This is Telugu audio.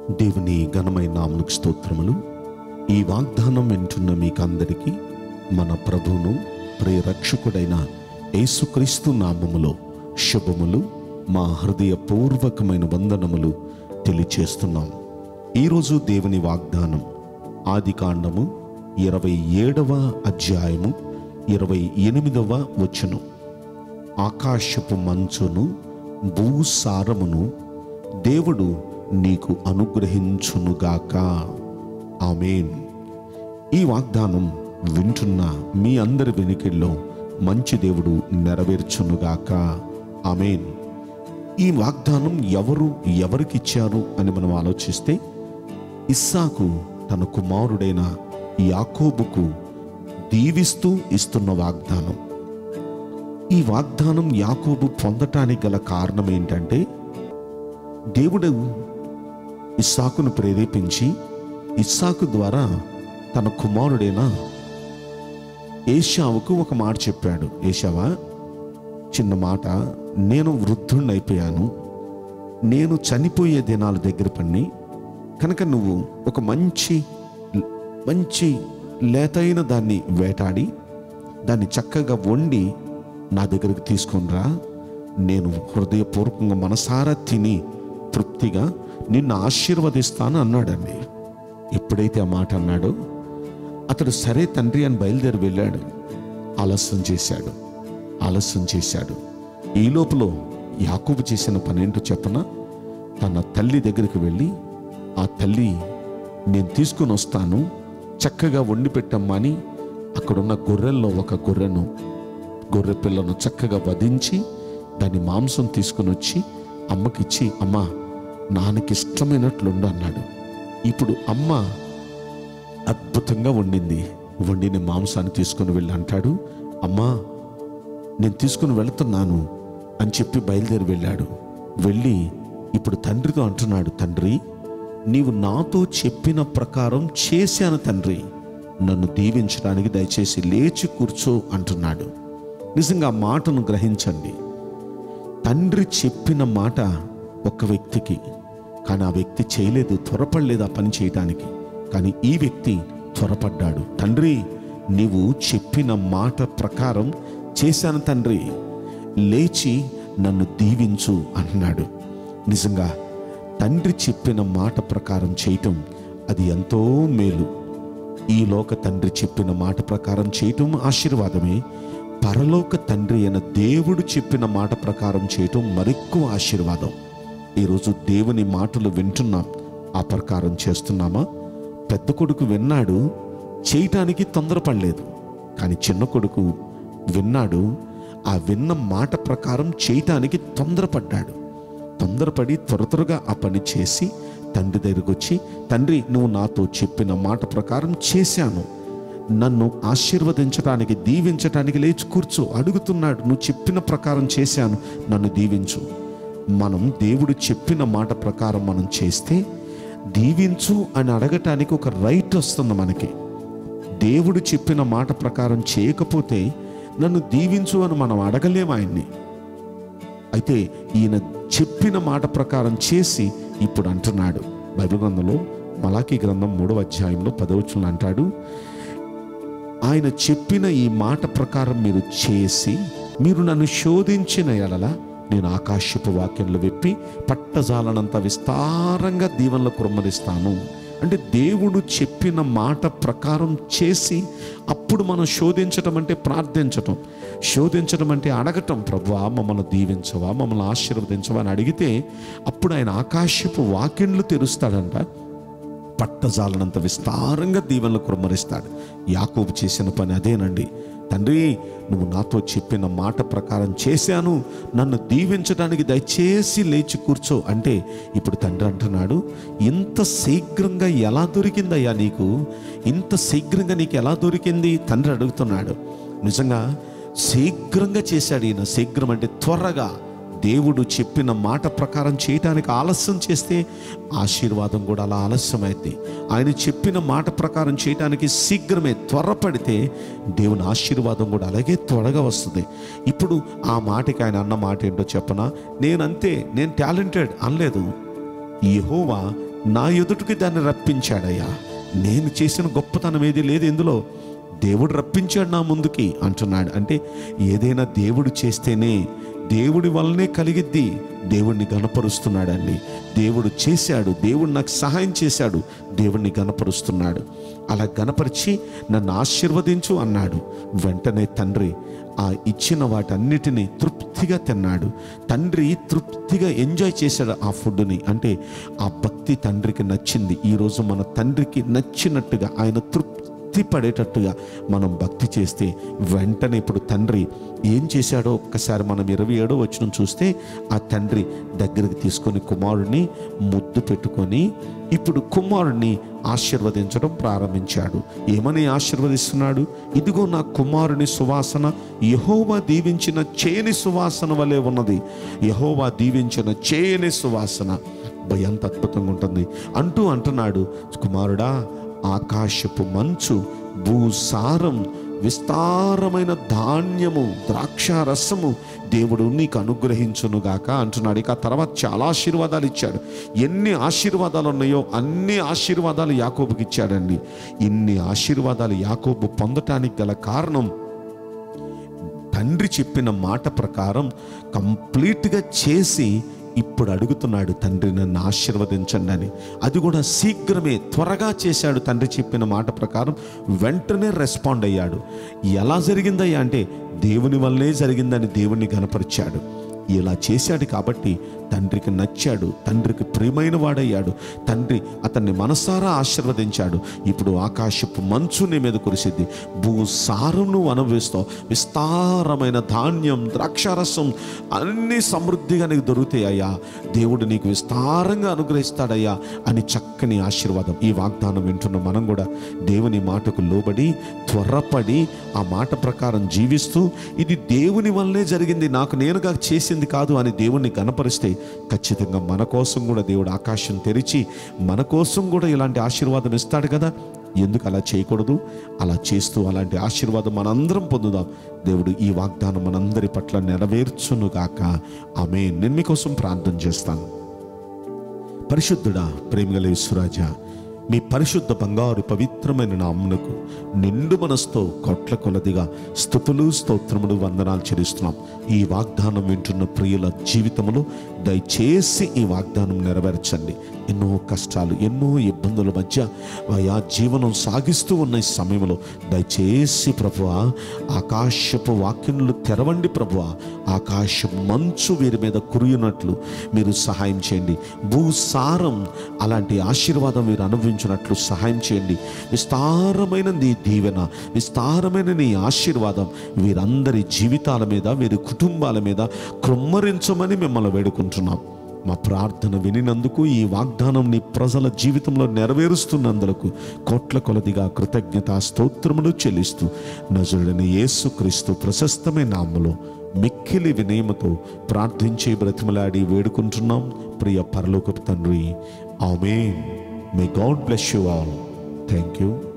దేవుని ఘనమైన నామమునకు స్తోత్రములు. ఈ వాగ్దానం వింటున్న మీకందరికీ మన ప్రభువును ప్రియరక్షకుడైన యేసుక్రీస్తు నామములో శుభములు, మా హృదయపూర్వకమైన వందనములు తెలియచేస్తున్నాం. ఈరోజు దేవుని వాగ్దానం ఆదికాండము 27వ అధ్యాయము 28వ వచనం. ఆకాశపు మంచును భూసారమును దేవుడు నీకు అనుగ్రహించునుగాక. ఆమేన్. ఈ వాగ్దానం వింటున్న మీ అందరి వెనుకల్లో మంచి దేవుడు నెరవేర్చునుగాక. ఆమేన్. ఈ వాగ్దానం ఎవరికిచ్చారు అని మనం ఆలోచిస్తే, ఇస్సాకు తన కుమారుడైన యాకోబుకు దీవిస్తూ ఇస్తున్న వాగ్దానం. ఈ వాగ్దానం యాకోబు పొందటానికి గల కారణం ఏంటంటే, దేవుడు ఇస్సాకును ప్రేరేపించి ఇస్సాకు ద్వారా తన కుమారుడైన ఏశావుకు ఒక మాట చెప్పాడు. ఏశావా, చిన్న మాట, నేను వృద్ధుణ్ణైపోయాను, నేను చనిపోయే దినాలు దగ్గర పడి కనుక నువ్వు ఒక మంచి లేతైన దాన్ని వేటాడి దాన్ని చక్కగా వండి నా దగ్గరికి తీసుకొనిరా. నేను హృదయపూర్వకంగా మనసారా తిని తృప్తిగా నిన్ను ఆశీర్వదిస్తాను అన్నాడండి. ఎప్పుడైతే ఆ మాట అన్నాడో అతడు సరే తండ్రి అని బయలుదేరి వెళ్ళాడు. ఆలస్యం చేశాడు. ఈ లోపల యాకోబు చేసిన పనేంటో చెప్పనా? తన తల్లి దగ్గరికి వెళ్ళి, ఆ తల్లి నేను తీసుకుని వస్తాను, చక్కగా వండి పెట్టమ్మా అని అక్కడున్న గొర్రెల్లో ఒక గొర్రె పిల్లను చక్కగా వధించి దాని మాంసం తీసుకుని వచ్చి అమ్మకిచ్చి, అమ్మ నాన్నకి ఇష్టమైనట్లుండు అన్నాడు. ఇప్పుడు అమ్మ అద్భుతంగా వండిన మాంసాన్ని తీసుకుని వెళ్ళి అంటాడు, అమ్మా నేను తీసుకుని వెళుతున్నాను అని చెప్పి బయలుదేరి వెళ్ళాడు. వెళ్ళి ఇప్పుడు తండ్రితో అంటున్నాడు, తండ్రి నీవు నాతో చెప్పిన ప్రకారం చేశాను తండ్రి, నన్ను దీవించడానికి దయచేసి లేచి కూర్చో అంటున్నాడు. నిజంగా ఆ మాటను గ్రహించండి. తండ్రి చెప్పిన మాట ఒక వ్యక్తికి, కానీ ఆ వ్యక్తి చేయలేదు, త్వరపడలేదు ఆ పని చేయటానికి. కానీ ఈ వ్యక్తి త్వరపడ్డాడు. తండ్రి నీవు చెప్పిన మాట ప్రకారం చేశాను తండ్రి, లేచి నన్ను దీవించు అంటున్నాడు. నిజంగా తండ్రి చెప్పిన మాట ప్రకారం చేయటం అది ఎంతో మేలు. ఈ లోక తండ్రి చెప్పిన మాట ప్రకారం చేయటం ఆశీర్వాదమే. పరలోక తండ్రి అయిన దేవుడు చెప్పిన మాట ప్రకారం చేయటం మరెక్కువ ఆశీర్వాదం. ఈరోజు దేవుని మాటలు వింటున్నాం, ఆ ప్రకారం చేస్తున్నామా? పెద్ద కొడుకు విన్నాడు, చేయటానికి తొందరపడలేదు. కానీ చిన్న కొడుకు విన్నాడు, ఆ విన్న మాట ప్రకారం చేయటానికి తొందరపడి త్వరగా ఆ పని చేసి తండ్రి దగ్గరికి వచ్చి, తండ్రి నువ్వు నాతో చెప్పిన మాట ప్రకారం చేశాను, నన్ను ఆశీర్వదించడానికి దీవించడానికి లేచి కూర్చో అడుగుతున్నాడు. నువ్వు చెప్పిన ప్రకారం చేశాను, నన్ను దీవించు. మనం దేవుడు చెప్పిన మాట ప్రకారం మనం చేస్తే దీవించు అని అడగటానికి ఒక రైట్ వస్తుంది మనకి. దేవుడు చెప్పిన మాట ప్రకారం చేయకపోతే నన్ను దీవించు అని మనం అడగలేము ఆయన్ని. అయితే ఈయన చెప్పిన మాట ప్రకారం చేసి ఇప్పుడు అంటున్నాడు. బైబిల్ గ్రంథంలో మలాకీ గ్రంథం 3వ అధ్యాయంలో 10వ వచనంలో అంటాడు, ఆయన చెప్పిన ఈ మాట ప్రకారం మీరు చేసి మీరు నన్ను శోధించిన ఎడల నేను ఆకాశపు వాక్యంలో విప్పి పట్టజాలనంత విస్తారంగా దీవెనలు కుమ్మరిస్తాను. అంటే దేవుడు చెప్పిన మాట ప్రకారం చేసి అప్పుడు మనం శోధించటం అంటే ప్రార్థించటం, శోధించడం అంటే అడగటం, ప్రభువా మమ్మల్ని దీవించవా, మమ్మల్ని ఆశీర్వదించవా అని అడిగితే అప్పుడు ఆయన ఆకాశపు వాక్యంలు తెరుస్తాడంట, పట్టజాలనంత విస్తారంగా దీవెనలు కుమ్మరిస్తాడు. యాకోబు చేసిన పని అదేనండి. తండ్రి నువ్వు నాతో చెప్పిన మాట ప్రకారం చేశాను, నన్ను దీవించడానికి దయచేసి లేచి కూర్చో అంటే ఇప్పుడు తండ్రి అంటున్నాడు, ఇంత శీఘ్రంగా ఎలా దొరికిందయ్యా నీకు, ఇంత శీఘ్రంగా నీకు ఎలా దొరికింది తండ్రి అడుగుతున్నాడు. నిజంగా శీఘ్రంగా చేశాడు ఈయన. శీఘ్రం అంటే త్వరగా. దేవుడు చెప్పిన మాట ప్రకారం చేయటానికి ఆలస్యం చేస్తే ఆశీర్వాదం కూడా అలా ఆలస్యమైంది. ఆయన చెప్పిన మాట ప్రకారం చేయటానికి శీఘ్రమే త్వరపడితే దేవుని ఆశీర్వాదం కూడా అలాగే త్వరగా వస్తుంది. ఇప్పుడు ఆ మాటకి ఆయన అన్న మాట ఏంటో చెప్పనా? నేను టాలెంటెడ్ అనలేదు. యెహోవా నా ఎదుటికి దాన్ని రప్పించాడయ్యా. నేను చేసిన గొప్పతనం ఏది లేదు ఇందులో, దేవుడు రప్పించాడు నా ముందుకి అంటున్నాడు. అంటే ఏదైనా దేవుడు చేస్తేనే, దేవుడి వల్లనే కలిగిద్ది. దేవుడిని గణపరుస్తున్నాడండి. దేవుడు చేశాడు, దేవుడు నాకు సహాయం చేశాడు, దేవుడిని గణపరుస్తున్నాడు. అలా గణపరిచి నన్ను ఆశీర్వదించు అన్నాడు. వెంటనే తండ్రి ఆ ఇచ్చిన వాటన్నిటినీ తృప్తిగా తిన్నాడు. తండ్రి తృప్తిగా ఎంజాయ్ చేశాడు ఆ ఫుడ్ని. అంటే ఆ భక్తి తండ్రికి నచ్చింది. ఈరోజు మన తండ్రికి నచ్చినట్టుగా, ఆయన తృప్తి పడేటట్టుగా మనం భక్తి చేస్తే వెంటనే ఇప్పుడు తండ్రి ఏం చేశాడో ఒక్కసారి మనం 27వ వచనం చూస్తే, ఆ తండ్రి దగ్గరికి తీసుకొని కుమారుడిని ముద్దు పెట్టుకొని ఇప్పుడు కుమారుడిని ఆశీర్వదించడం ప్రారంభించాడు. ఏమని ఆశీర్వదిస్తున్నాడు? ఇదిగో నా కుమారుని సువాసన యెహోవా దీవించిన చేని సువాసన వలె ఉన్నది. యెహోవా దీవించిన చేని సువాసన ఎంత అద్భుతంగా ఉంటుంది అంటున్నాడు, కుమారుడా, ఆకాశపు మంచు, భూసారం, విస్తారమైన ధాన్యము, ద్రాక్షారసము దేవుడు నీకు అనుగ్రహించునుగాక అంటున్నాడు. ఇక తర్వాత చాలా ఆశీర్వాదాలు ఇచ్చాడు. ఎన్ని ఆశీర్వాదాలు ఉన్నాయో అన్ని ఆశీర్వాదాలు యాకోబుకి ఇచ్చాడండి. ఇన్ని ఆశీర్వాదాలు యాకోబు పొందటానికి గల కారణం, తండ్రి చెప్పిన మాట ప్రకారం కంప్లీట్గా చేసి ఇప్పుడు అడుగుతున్నాడు, తండ్రి నన్ను ఆశీర్వదించండి అని. అది కూడా శీఘ్రమే, త్వరగా చేశాడు. తండ్రి చెప్పిన మాట ప్రకారం వెంటనే రెస్పాండ్ అయ్యాడు. ఎలా జరిగిందయ్యా అంటే దేవుని వల్లే జరిగిందని దేవుణ్ణి గణపరిచాడు. ఇలా చేశాడు కాబట్టి తండ్రికి నచ్చాడు, తండ్రికి ప్రియమైన వాడయ్యాడు. తండ్రి అతన్ని మనసారా ఆశీర్వదించాడు. ఇప్పుడు ఆకాశపు మంచు నీ మీద కురిసిద్ది, భూసారం నువ్వు అనుభవిస్తావు, విస్తారమైన ధాన్యం, ద్రాక్షారసం అన్నీ సమృద్ధిగా నీకు దొరుకుతాయ్యా, దేవుడు నీకు విస్తారంగా అనుగ్రహిస్తాడయ్యా అని చక్కని ఆశీర్వాదం. ఈ వాగ్దానం వింటున్న మనం కూడా దేవుని మాటకు లోబడి త్వరపడి ఆ మాట ప్రకారం జీవిస్తూ, ఇది దేవుని వల్లే జరిగింది, నాకు నేనుగా చేసింది కాదు అని దేవుణ్ణి గణపరిస్తే ఖచ్చితంగా మన కోసం కూడా దేవుడు ఆకాశం తెరిచి మన కోసం కూడా ఇలాంటి ఆశీర్వాదం ఇస్తాడు కదా. ఎందుకు అలా చేయకూడదు? అలా చేస్తూ అలాంటి ఆశీర్వాదం మనందరం పొందుదాం. దేవుడు ఈ వాగ్దానం మనందరి పట్ల నెరవేర్చునుగాక. ఆమేన్. నేను మీకోసం ప్రార్థన చేస్తాను. పరిశుద్ధుడా, ప్రేమగల యేసురాజా, మీ పరిశుద్ధ బంగారు పవిత్రమైన నామమునకు నిండు మనసుతో కోట్ల కొలదిగా స్తుతులు, స్తోత్రములు, వందనాలు చెల్లిస్తున్నాం. ఈ వాగ్దానం వింటున్న ప్రియుల జీవితంలో దయచేసి ఈ వాగ్దానం నెరవేర్చండి. ఎన్నో కష్టాలు, ఎన్నో ఇబ్బందుల మధ్య ఆయా జీవనం సాగిస్తూ ఉన్న ఈ సమయంలో దయచేసి ప్రభువా ఆకాశపు వాక్యములు తెరవండి. ప్రభువా ఆకాశ మంచు వీరి మీద కురియునట్లు మీరు సహాయం చేయండి. భూసారం అలాంటి ఆశీర్వాదం మీరు అనుభవించినట్లు సహాయం చేయండి. విస్తారమైన నీ దీవెన, విస్తారమైన నీ ఆశీర్వాదం వీరందరి జీవితాల మీద, వీరి కుటుంబాల మీద కృమ్మరించమని మిమ్మల్ని వేడుకుంటున్నాం. మా ప్రార్థన వినినందుకు, ఈ వాగ్దానం నీ ప్రజల జీవితంలో నెరవేరుస్తున్నందుకు కోట్ల కొలదిగా కృతజ్ఞతా స్తోత్రములు చెల్లిస్తూ నజరుడైన యేసుక్రీస్తు ప్రశస్తమైన నామములో మిక్కిలి వినయముతో ప్రార్థించి బ్రతిమలాడి వేడుకుంటున్నాం ప్రియ పరలోకపు తండ్రి. Amen. May God bless you all. Thank you.